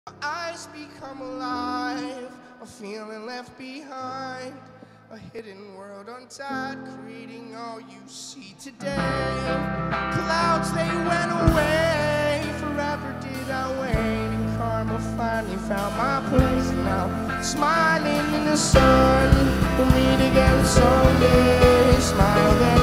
Eyes become alive, a feeling left behind, a hidden world untied, creating all you see today. Clouds, they went away, forever did I wait, and karma finally found my place now. Smiling in the sun, we'll meet again someday, smile then